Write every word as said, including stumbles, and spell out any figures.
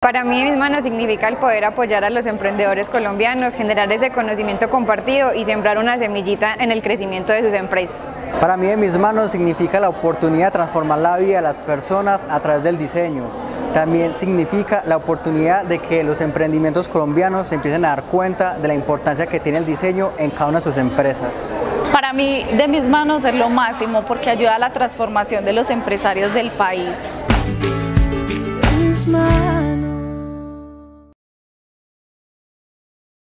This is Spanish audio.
Para mí, de mis manos significa el poder apoyar a los emprendedores colombianos, generar ese conocimiento compartido y sembrar una semillita en el crecimiento de sus empresas. Para mí, de mis manos significa la oportunidad de transformar la vida de las personas a través del diseño. También significa la oportunidad de que los emprendimientos colombianos se empiecen a dar cuenta de la importancia que tiene el diseño en cada una de sus empresas. Para mí, de mis manos es lo máximo porque ayuda a la transformación de los empresarios del país.